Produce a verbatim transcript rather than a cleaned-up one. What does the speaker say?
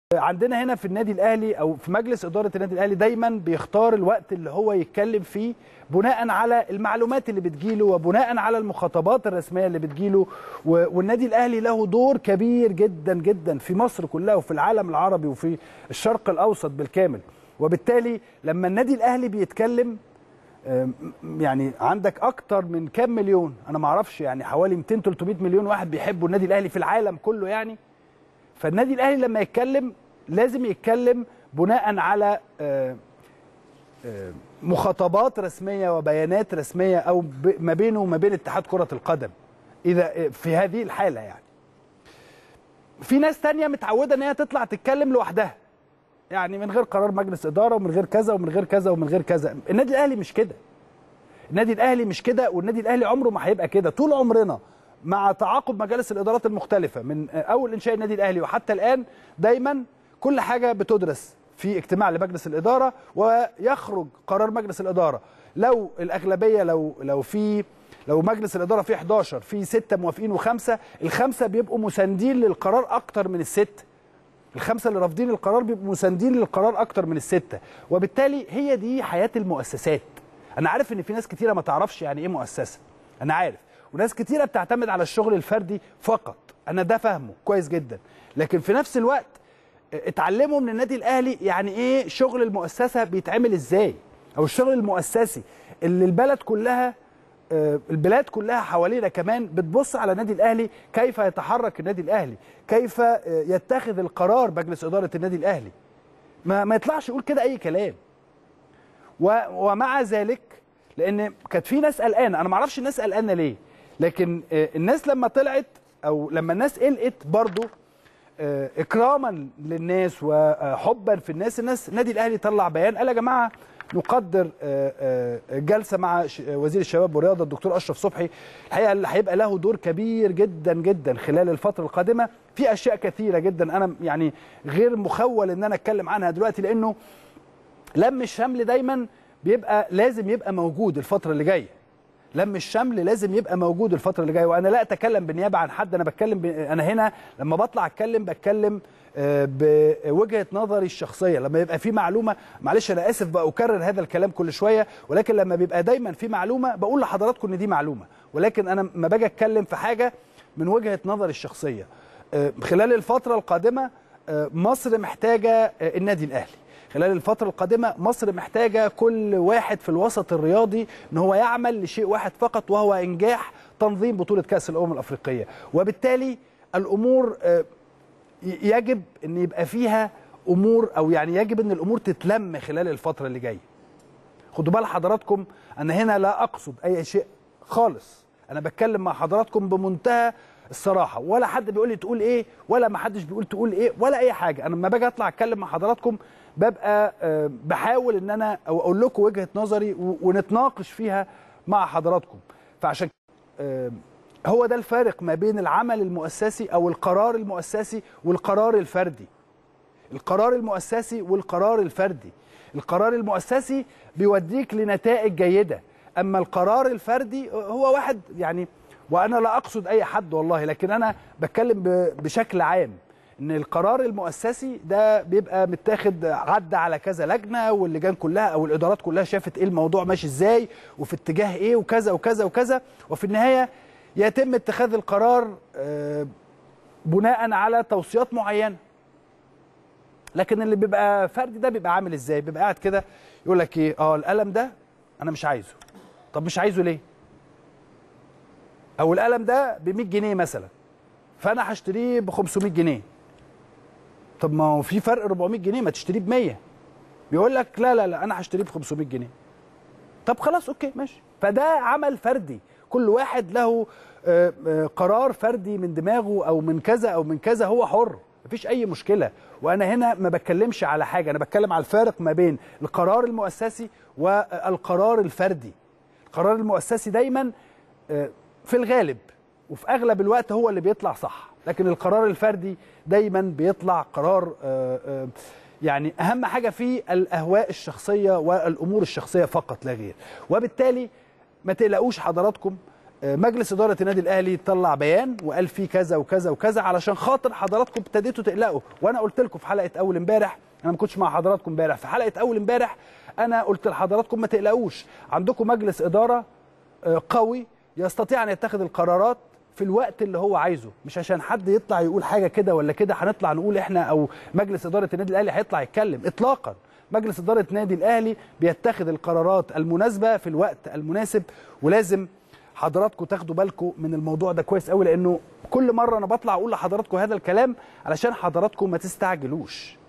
عندنا هنا في النادي الاهلي او في مجلس اداره النادي الاهلي دايما بيختار الوقت اللي هو يتكلم فيه بناء على المعلومات اللي بتجيله وبناء على المخاطبات الرسميه اللي بتجيله. والنادي الاهلي له دور كبير جدا جدا في مصر كلها وفي العالم العربي وفي الشرق الاوسط بالكامل. وبالتالي لما النادي الاهلي بيتكلم يعني عندك اكتر من كام مليون، انا ما اعرفش، يعني حوالي مئتين ثلاثمئة مليون واحد بيحبوا النادي الاهلي في العالم كله يعني. فالنادي الاهلي لما يتكلم لازم يتكلم بناء على مخاطبات رسميه وبيانات رسميه او ما بينه وما بين اتحاد كره القدم اذا في هذه الحاله. يعني في ناس تانية متعوده ان هي تطلع تتكلم لوحدها، يعني من غير قرار مجلس اداره ومن غير كذا ومن غير كذا ومن غير كذا. النادي الاهلي مش كده، النادي الاهلي مش كده، والنادي الاهلي عمره ما هيبقى كده. طول عمرنا مع تعاقب مجالس الادارات المختلفه من اول انشاء النادي الاهلي وحتى الان دايما كل حاجه بتدرس في اجتماع لمجلس الاداره ويخرج قرار مجلس الاداره. لو الاغلبيه لو لو في لو مجلس الاداره فيه احد عشر، في سته موافقين وخمسه، الخمسه بيبقوا مساندين للقرار اكتر من السته. الخمسه اللي رافضين القرار بيبقوا مساندين للقرار اكتر من السته. وبالتالي هي دي حياه المؤسسات. انا عارف ان في ناس كتيره ما تعرفش يعني ايه مؤسسه، انا عارف، وناس كتيره بتعتمد على الشغل الفردي فقط، انا ده فاهمه كويس جدا. لكن في نفس الوقت اتعلموا من النادي الاهلي يعني ايه شغل المؤسسه بيتعمل ازاي، او الشغل المؤسسي اللي البلد كلها البلاد كلها حوالينا كمان بتبص على النادي الاهلي، كيف يتحرك النادي الاهلي، كيف يتخذ القرار مجلس اداره النادي الاهلي. ما, ما يطلعش يقول كده اي كلام. ومع ذلك لان كانت في ناس قلقانه، انا ما اعرفش الناس قلقانه ليه، لكن الناس لما طلعت او لما الناس قلقت برضو اكراما للناس وحبا في الناس، الناس النادي الاهلي طلع بيان قال يا جماعه نقدر جلسه مع وزير الشباب والرياضه الدكتور اشرف صبحي، الحقيقه اللي هيبقى له دور كبير جدا جدا خلال الفتره القادمه في اشياء كثيره جدا انا يعني غير مخول ان انا اتكلم عنها دلوقتي، لانه لم الشمل دايما بيبقى لازم يبقى موجود الفتره اللي جايه. لم الشمل لازم يبقى موجود الفتره اللي جايه، وانا لا اتكلم بالنيابه عن حد، انا بتكلم ب... انا هنا لما بطلع اتكلم بتكلم بوجهه نظري الشخصيه. لما يبقى في معلومه، معلش انا اسف بقى اكرر هذا الكلام كل شويه، ولكن لما بيبقى دايما في معلومه بقول لحضراتكم ان دي معلومه، ولكن انا ما باجي اتكلم في حاجه من وجهه نظري الشخصيه. خلال الفتره القادمه مصر محتاجه النادي الاهلي، خلال الفترة القادمة مصر محتاجة كل واحد في الوسط الرياضي ان هو يعمل لشيء واحد فقط، وهو انجاح تنظيم بطولة كأس الأمم الأفريقية. وبالتالي الأمور يجب ان يبقى فيها أمور، او يعني يجب ان الأمور تتلم خلال الفترة اللي جاية. خدوا بال حضراتكم، أنا هنا لا أقصد أي شيء خالص، أنا بتكلم مع حضراتكم بمنتهى الصراحه، ولا حد بيقول لي تقول ايه، ولا ما حدش بيقول تقول ايه، ولا اي حاجه. انا لما باجي اطلع اتكلم مع حضراتكم ببقى بحاول ان انا او اقول لكم وجهه نظري ونتناقش فيها مع حضراتكم. فعشان هو ده الفارق ما بين العمل المؤسسي او القرار المؤسسي والقرار الفردي. القرار المؤسسي والقرار الفردي، القرار المؤسسي بيوديك لنتائج جيده، اما القرار الفردي هو واحد يعني، وانا لا اقصد اي حد والله، لكن انا بتكلم بشكل عام ان القرار المؤسسي ده بيبقى متاخد عدى على كذا لجنه، واللجان كلها او الادارات كلها شافت ايه الموضوع ماشي ازاي وفي اتجاه ايه وكذا وكذا وكذا، وفي النهايه يتم اتخاذ القرار بناء على توصيات معينه. لكن اللي بيبقى فردي ده بيبقى عامل ازاي؟ بيبقى قاعد كده يقول لك ايه، اه القلم ده انا مش عايزه. طب مش عايزه ليه؟ او القلم ده ب مئة جنيه مثلا، فانا هشتريه ب خمسمئة جنيه. طب ما هو في فرق أربعمئة جنيه، ما تشتريه ب مية. بيقول لك لا لا لا انا هشتريه ب خمسمئة جنيه. طب خلاص اوكي ماشي. فده عمل فردي، كل واحد له قرار فردي من دماغه او من كذا او من كذا، هو حر، مفيش اي مشكله. وانا هنا ما بتكلمش على حاجه، انا بتكلم على الفارق ما بين القرار المؤسسي والقرار الفردي. القرار المؤسسي دايما في الغالب وفي اغلب الوقت هو اللي بيطلع صح، لكن القرار الفردي دايما بيطلع قرار يعني اهم حاجه فيه الاهواء الشخصيه والامور الشخصيه فقط لا غير. وبالتالي ما تقلقوش حضراتكم، مجلس اداره النادي الاهلي طلع بيان وقال فيه كذا وكذا وكذا علشان خاطر حضراتكم ابتديتوا تقلقوا. وانا قلت لكم في حلقه اول امبارح، انا ما كنتش مع حضراتكم امبارح، في حلقه اول امبارح انا قلت لحضراتكم ما تقلقوش، عندكم مجلس اداره قوي يستطيع ان يتخذ القرارات في الوقت اللي هو عايزه، مش عشان حد يطلع يقول حاجه كده ولا كده هنطلع نقول احنا او مجلس اداره النادي الاهلي هيطلع يتكلم اطلاقا. مجلس اداره النادي الاهلي بيتخذ القرارات المناسبه في الوقت المناسب، ولازم حضراتكم تاخدوا بالكم من الموضوع ده كويس قوي، لانه كل مره انا بطلع اقول لحضراتكم هذا الكلام علشان حضراتكم ما تستعجلوش.